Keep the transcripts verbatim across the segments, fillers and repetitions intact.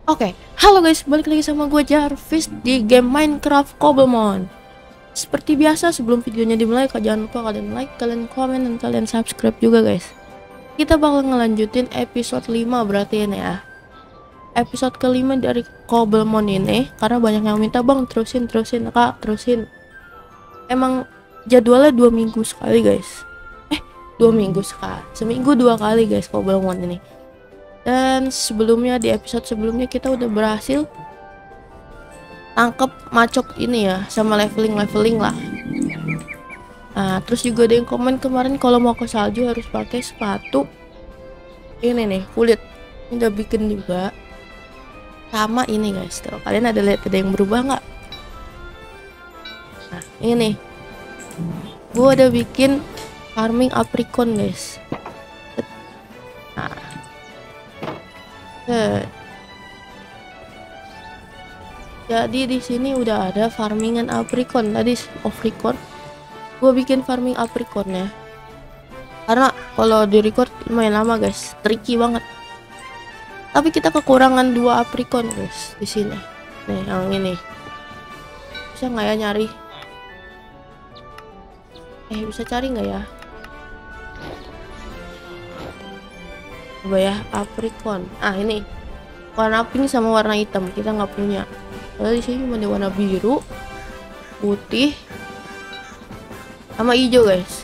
Oke, halo guys, balik lagi sama gue Jarvis di game Minecraft Cobblemon. Seperti biasa, sebelum videonya dimulai, jangan lupa kalian like, kalian komen, dan kalian subscribe juga guys. Kita bakal ngelanjutin episode lima berarti ini ya. Episode kelima dari Cobblemon ini, karena banyak yang minta, bang terusin, terusin, kak, terusin. Emang jadwalnya dua minggu sekali guys. Eh, dua minggu sekali, seminggu dua kali guys Cobblemon ini. Dan sebelumnya di episode sebelumnya kita udah berhasil tangkep macok ini ya, sama leveling-leveling lah. Nah, terus juga ada yang komen kemarin kalau mau ke salju harus pakai sepatu ini nih, kulit. Ini udah bikin juga. Sama ini guys, tuh kalian ada lihat ada yang berubah nggak? Nah, ini gue udah bikin farming apricot guys. Nah, jadi di sini udah ada farmingan apricot tadi apricot. Gue bikin farming apricotnya karena kalau di record lumayan lama guys, tricky banget. Tapi kita kekurangan dua apricot guys di sini. Nih yang ini bisa nggak ya nyari? Eh bisa cari nggak ya? Coba ya apricot. Ah ini warna pink sama warna hitam kita nggak punya. Kalau di sini cuma ada warna biru, putih, sama hijau guys.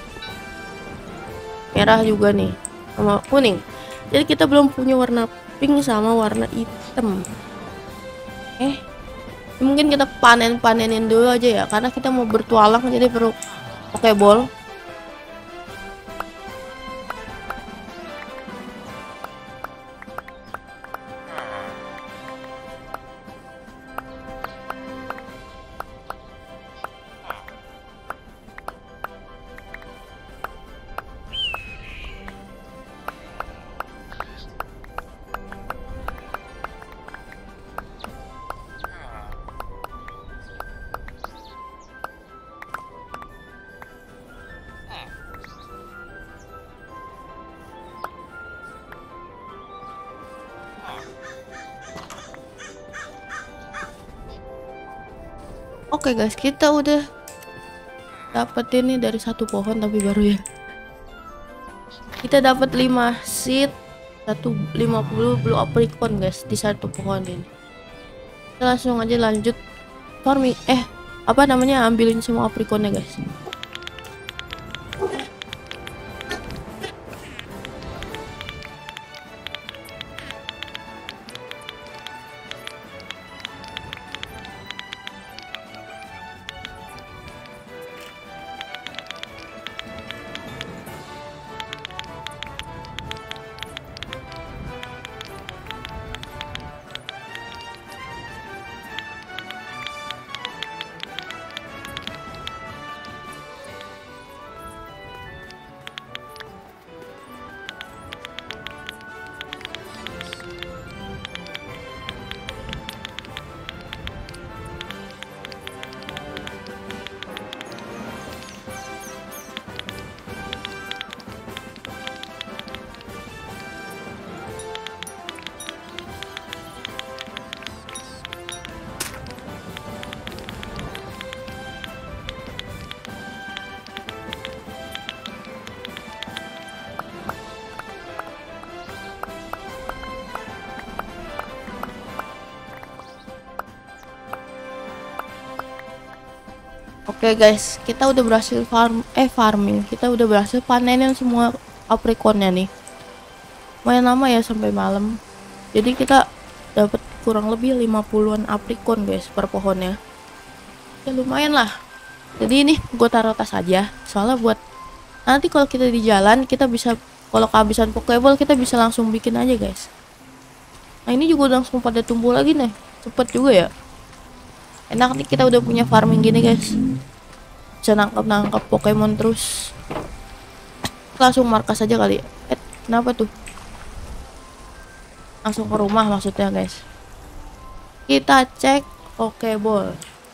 Merah juga nih, sama kuning. Jadi kita belum punya warna pink sama warna hitam. Eh, mungkin kita panen-panenin dulu aja ya, karena kita mau bertualang jadi perlu Pokeball. Oke okay guys, kita udah dapat ini dari satu pohon tapi baru ya. Kita dapat lima seed, satu lima puluh blue apricot guys di satu pohon ini. Kita langsung aja lanjut farming. Eh, apa namanya? Ambilin semua apricotnya guys. Oke okay guys, kita udah berhasil farm eh farming. Kita udah berhasil panenin semua apricotnya nih. Lumayan lama ya sampai malam. Jadi kita dapat kurang lebih lima puluhan apricot guys per pohonnya. Ya lumayan lah. Jadi ini gue taruh tas aja. Soalnya buat nanti kalau kita di jalan kita bisa, kalau kehabisan Pokeball kita bisa langsung bikin aja guys. Nah ini juga langsung pada tumbuh lagi nih. Cepet juga ya. Enak nih kita udah punya farming gini guys. Bisa nangkap-nangkap Pokemon terus. Langsung markas aja kali. Eh, kenapa tuh? Langsung ke rumah maksudnya guys. Kita cek Pokeball.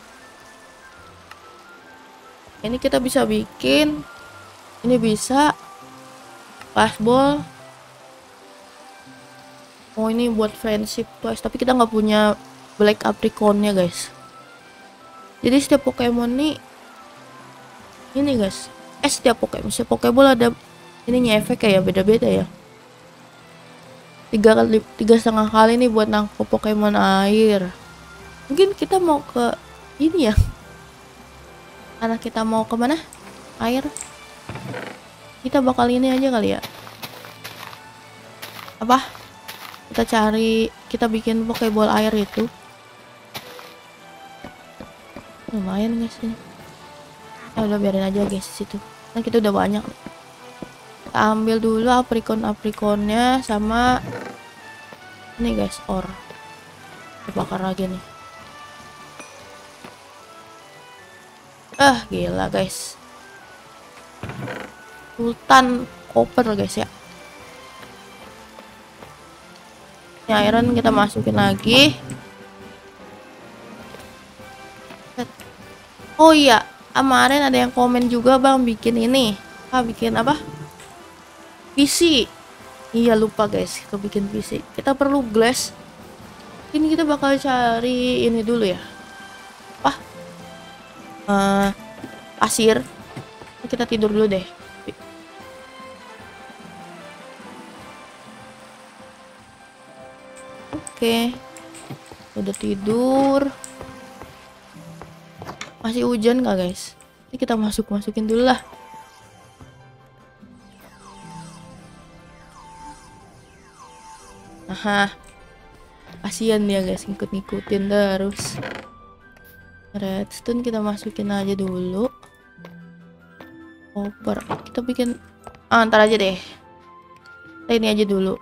Ini kita bisa bikin. Ini bisa Flashball. Oh ini buat friendship guys, tapi kita nggak punya black apricornnya guys. Jadi setiap Pokemon nih ini guys, eh setiap Pokemon, setiap Pokeball ada ininya efek kayak beda-beda ya. Tiga kali, tiga setengah kali nih buat nangkep Pokemon air. Mungkin kita mau ke ini ya, karena kita mau ke mana? Air. Kita bakal ini aja kali ya. Apa? Kita cari, kita bikin Pokeball air itu. Lumayan guys ini. Ya udah biarin aja guys situ. Nah kita udah banyak. Kita ambil dulu aprikon-aprikonnya sama ini guys, or. Kita bakar lagi nih. Ah gila guys. Sultan Copper guys ya. Ini iron kita masukin lagi. Oh iya, kemarin ada yang komen juga bang bikin ini. Ah bikin apa? P C. Iya lupa guys, kita bikin P C. Kita perlu glass. Ini kita bakal cari ini dulu ya. Apa? Uh, pasir. Kita tidur dulu deh. Oke. Udah tidur. Masih hujan gak guys? Ini kita masuk masukin dulu lah. Aha. Kasian dia guys, ngikut-ngikutin terus. Redstone kita masukin aja dulu. Copper. Kita bikin ah, ntar aja deh. Kita ini aja dulu.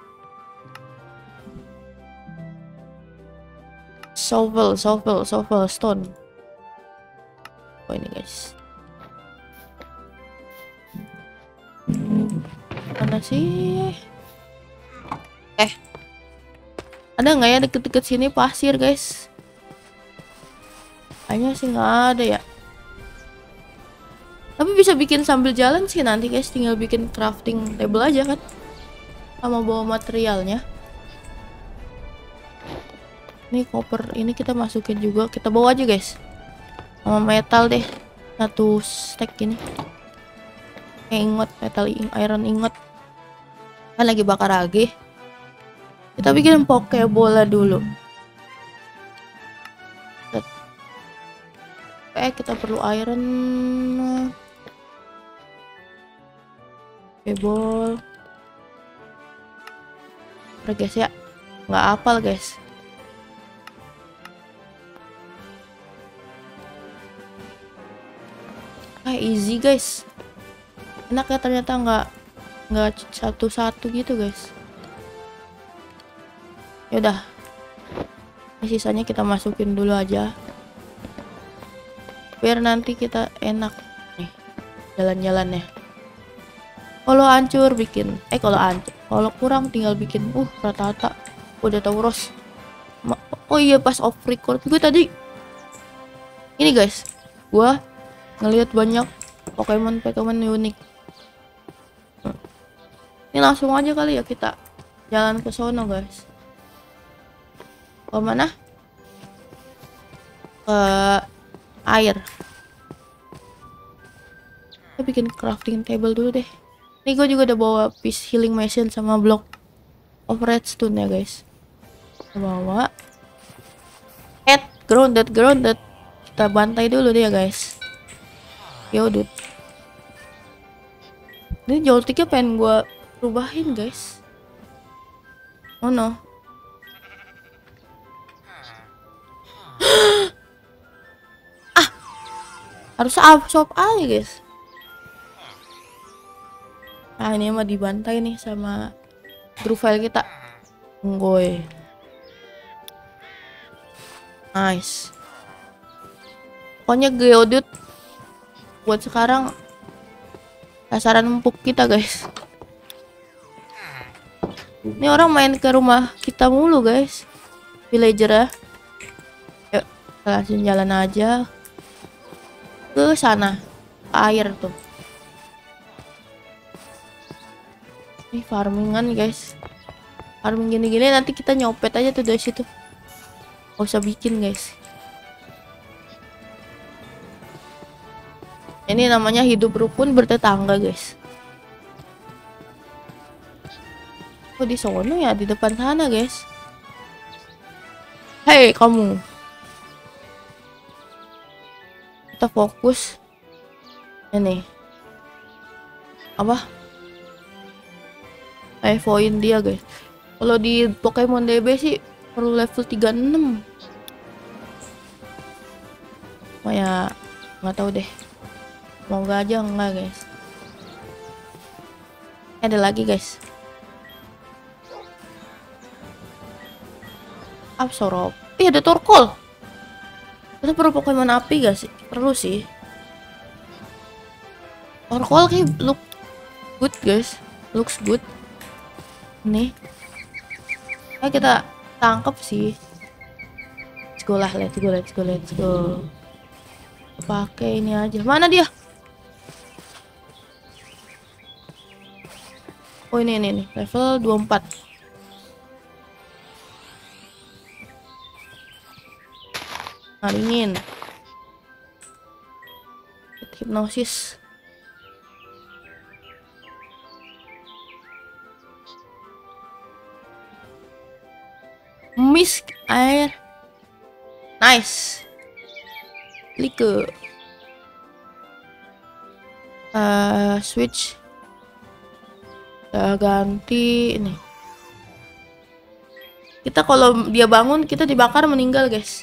Shovel, shovel, shovel stone. Oh ini guys. Mana sih? Eh, ada nggak ya deket-deket sini pasir guys? Kayaknya sih nggak ada ya. Tapi bisa bikin sambil jalan sih nanti guys. Tinggal bikin crafting table aja kan. Sama bawa materialnya. Ini copper ini kita masukin juga. Kita bawa aja guys. Sama metal deh. Satu stack ini. Ingot, metal iron ingot. Kan lagi bakar lagi. Kita bikin Pokebola dulu. Eh kita perlu iron. Pokeball. Udah guys ya. Nggak hafal guys. Ah easy guys. Enak ya ternyata nggak nggak satu-satu gitu guys. Yaudah, ini sisanya kita masukin dulu aja biar nanti kita enak nih jalan-jalannya. Kalau hancur bikin eh kalau hancur kalau kurang tinggal bikin uh rata-rata udah tahu Ros. Oh iya pas off record gue tadi ini guys, gua ngelihat banyak Pokemon Pokemon unik. Ini langsung aja kali ya kita jalan ke sono guys. Ke mana? Ke air. Kita bikin crafting table dulu deh. Ini gue juga udah bawa piece healing machine sama block of redstone ya guys. Kita bawa. Head grounded grounded. Kita bantai dulu deh ya guys. Yaudah. Ini joltiknya pengen gue rubahin guys. Oh no. Ah, harus absorb aja guys. Nah ini mah dibantai nih sama groove file kita. Nggoy. Nice. Pokoknya geodude buat sekarang sasaran empuk kita guys. Ini orang main ke rumah kita mulu guys. Villager ya. Yuk kita langsung jalan aja ke sana, ke air tuh. Ini farmingan guys. Farming gini-gini nanti kita nyopet aja tuh dari situ. Gak usah bikin guys. Ini namanya hidup rukun bertetangga guys. Oh di sono ya, di depan sana guys. Hei kamu. Kita fokus. Ini. Apa? Evoin dia guys. Kalau di Pokemon D B sih perlu level tiga puluh enam. Oh ya, nggak tahu deh. Semoga aja enggak guys. Ada lagi guys. Absorb. Ih ada Torkoal. Kita perlu Pokemon api gak sih? Perlu sih. Torkoal kayak look good guys. Looks good. Nih. Nah, kita tangkap sih. Let's go lah, let's go, let's go, let's go. Pakai ini aja. Mana dia? Oh ini ini nih, level dua puluh empat. Maringin. Hipnosis. Mist air. Nice. Klik ke uh, switch. Udah ganti ini. Kita kalau dia bangun kita dibakar meninggal guys.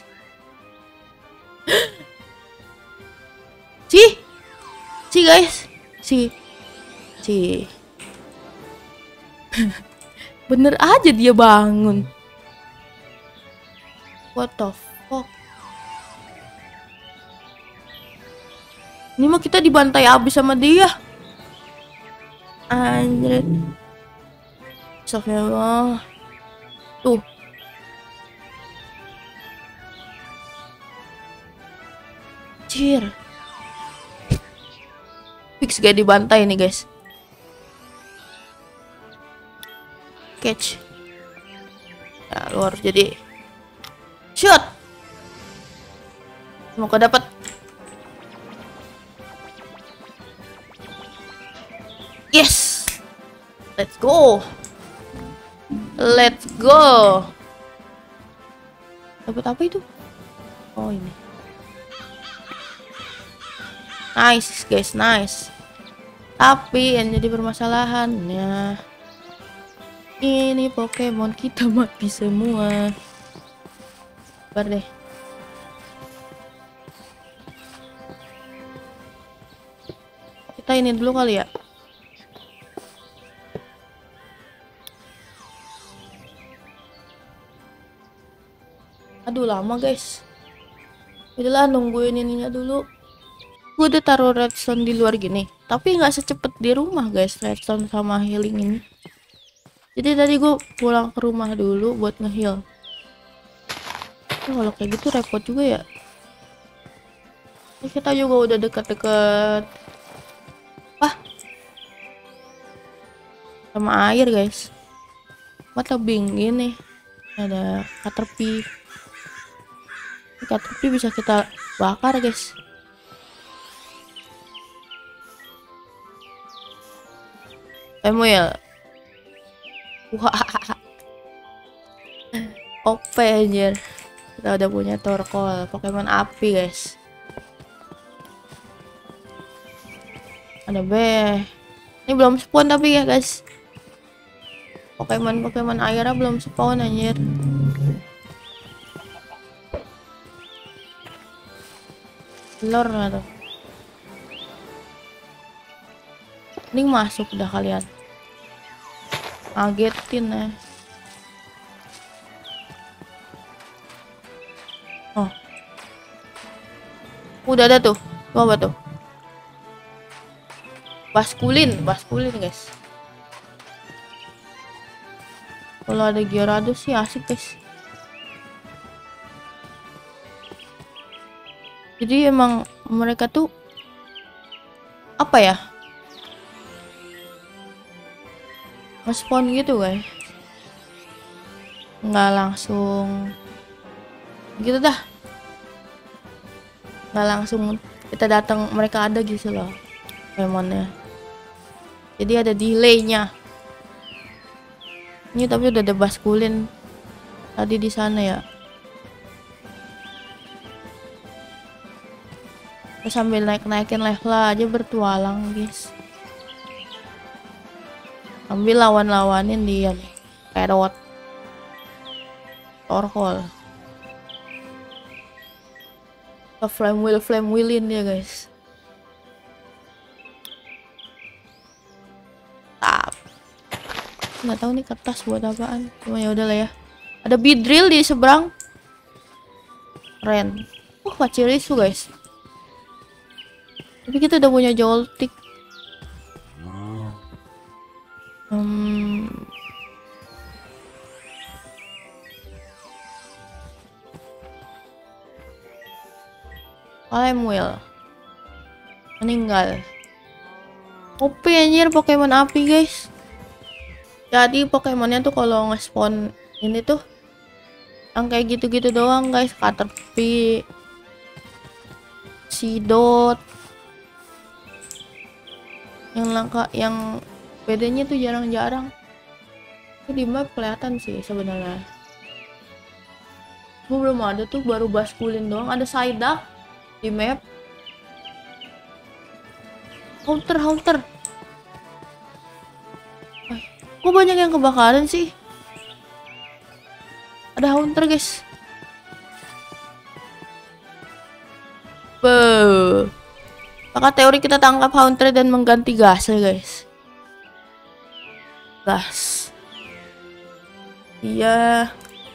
Si, si guys, si, si. Bener aja dia bangun. What the fuck? Ini mah kita dibantai abis sama dia. Anjir. Astagfirullah. Tuh. Cir. Fix gak dibantai nih guys. Catch. Ya, lu harus jadi shoot. Semoga dapat. Yes. Let's go. Let's go. Dapat apa itu? Oh ini. Nice guys, nice. Tapi yang jadi permasalahannya ini Pokemon kita mati semua. Sabar deh. Kita ini dulu kali ya. Aduh lama guys. Udahlah nungguin ininya dulu. Gue udah taruh redstone di luar gini, tapi nggak secepat di rumah guys, redstone sama healing ini. Jadi tadi gue pulang ke rumah dulu buat nge-heal. Oh, kalau kayak gitu repot juga ya. Ini kita juga udah deket-deket wah sama air guys. Mata tebing gini. Ada Caterpie. Caterpie bisa kita bakar guys. Emuel. Wah. O P anjir. Kita udah punya Torkoal, Pokemon api guys. Ada B. Ini belum spawn tapi ya guys. Pokemon Pokemon airnya belum spawn anjir. Lor nggak tuh? Ini masuk udah kalian. Ngagetin ya. Oh. Udah ada tuh. Tuh apa tuh? Baskulin, baskulin guys. Kalau ada Gyarados sih asik guys. Jadi emang mereka tuh apa ya? Nge-spawn gitu guys. nggak langsung gitu dah, nggak langsung kita datang mereka ada gitu loh Pokemonnya, jadi ada delaynya. Ini tapi udah ada baskulin tadi di sana ya. Kita sambil naik-naikin level aja bertualang guys. Ambil lawan-lawanin dia nih. Parrot, Torkoal. Kita flame wheel flame wheelin dia guys. Tap. Nggak tahu nih kertas buat apaan. Cuma ya udahlah ya. Ada Beedrill di seberang. Keren. Wah, Pachirisu guys. Tapi kita udah punya Joltik. Hmm. Flame wheel. Meninggal. O P anjir Pokemon api guys. Jadi Pokemonnya tuh kalau nge-spawn ini tuh yang kayak gitu-gitu doang guys. Caterpie, Seedot. Yang langka, yang bedanya tuh jarang-jarang. Itu di map kelihatan sih sebenarnya. Gue belum ada tuh, baru baskulin doang. Ada Psyduck di map. Haunter, Haunter. Eh, kok banyak yang kebakaran sih? Ada Haunter guys. Be. Maka teori kita tangkap Haunter dan mengganti gas ya guys. Gas. Iya.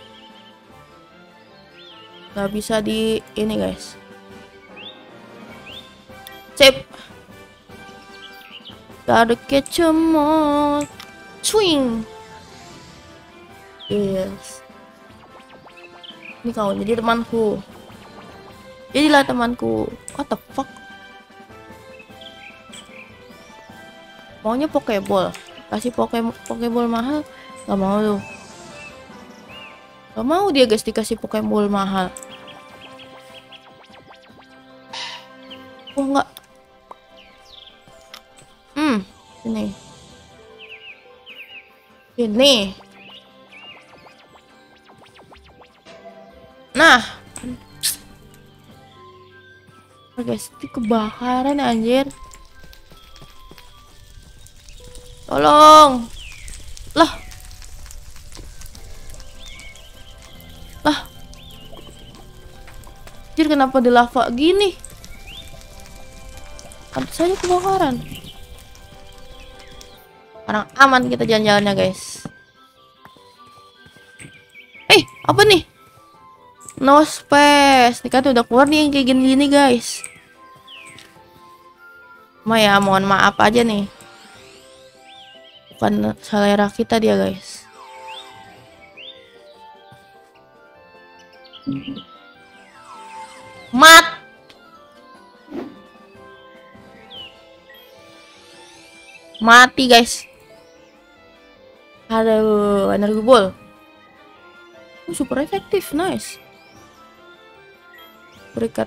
Gak bisa di ini guys. Sip. Gotta catch 'em all. Swing. Yes. Ini kau jadi temanku. Jadilah temanku. What the fuck? Maunya Pokeball. Kasih poke Pokeball mahal. Gak mau tuh. Gak mau dia guys dikasih Pokeball mahal. Oh enggak. Hmm, ini. Ini. Nah. Oh, guys, itu kebakaran anjir. Tolong. Lah. Lah. Anjir kenapa di lava gini? Pantas saja kebakaran. Sekarang aman kita jalan-jalannya guys. Eh, apa nih? No space. Ini kan udah keluar nih yang kayak gini-gini guys. Ma ya, mohon maaf aja nih. Bukan selera kita dia guys. Mat. Mati guys. Aduh, energi ball. Oh, super efektif, nice. Berikat.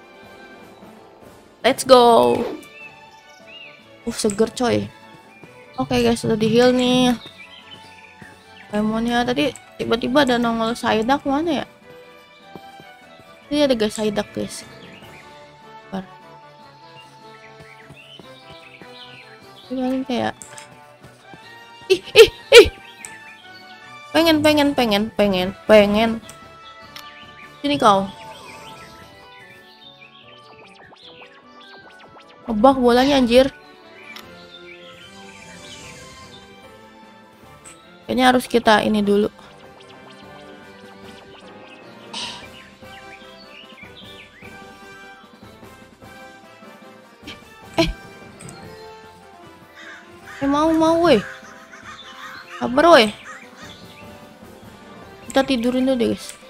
Let's go. Uh, seger coy. Oke okay, guys, sudah di heal nih. Pokemonnya tadi tiba-tiba ada nongol Psyduck mana ya? Ini ada guys Psyduck guys. Bar. Ini paling kayak ih ih ih. Pengen pengen pengen pengen pengen. Sini kau. Ngebak bolanya anjir. Kayaknya harus kita ini dulu. Eh. Eh mau mau weh. Sabar weh. Kita tidurin dulu deh guys.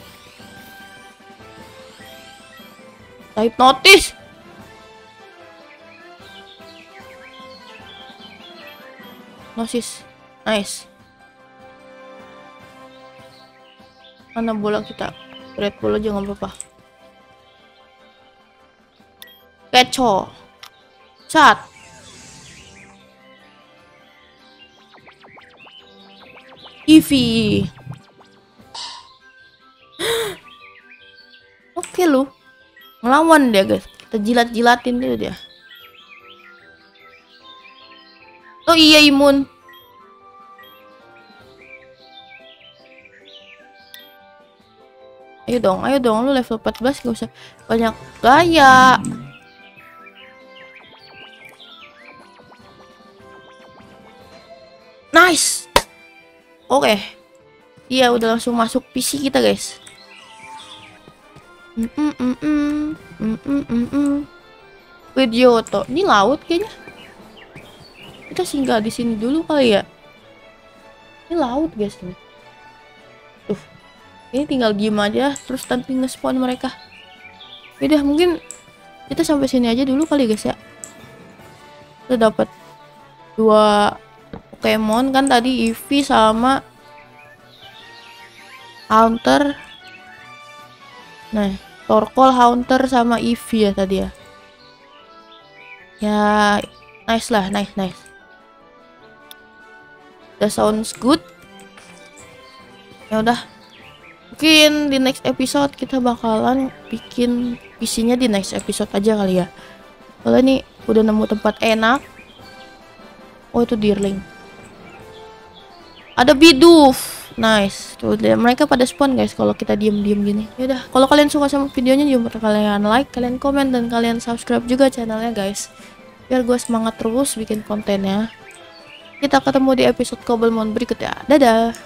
Type notice. Nosis. Nice. Mana bola kita? Red bola aja nggak apa-apa. Keco. Cat. Eevee. Oke lu. Ngelawan dia guys. Kita jilat-jilatin dulu dia. Oh iya imun. Ayo dong, ayo dong, lu level empat belas gak usah banyak gaya. Nice. Oke. Okay. Iya udah langsung masuk P C kita guys. Mm -mm -mm -mm. Mm -mm -mm -mm. Video to. Ini laut kayaknya. Kita singgah di sini dulu kali ya. Ini laut guys nih. Tuh. Ini tinggal diem aja terus nanti nge-spawn mereka. Udah mungkin kita sampai sini aja dulu kali guys ya. Kita dapat dua Pokemon kan tadi, Eevee sama Haunter. Nah, Torkoal, Haunter sama Eevee ya tadi ya. Ya, nice lah, nice, nice. That sounds good. Ya udah. Mungkin di next episode kita bakalan bikin P C-nya di next episode aja kali ya. Kalau ini udah nemu tempat enak. Oh, itu Deerling. Ada Bidoof. Nice. Tuh mereka pada spawn guys kalau kita diem-diem gini. Ya udah, kalau kalian suka sama videonya jangan lupa kalian like, kalian komen dan kalian subscribe juga channelnya guys. Biar gue semangat terus bikin kontennya. Kita ketemu di episode Cobblemon berikutnya. Dadah.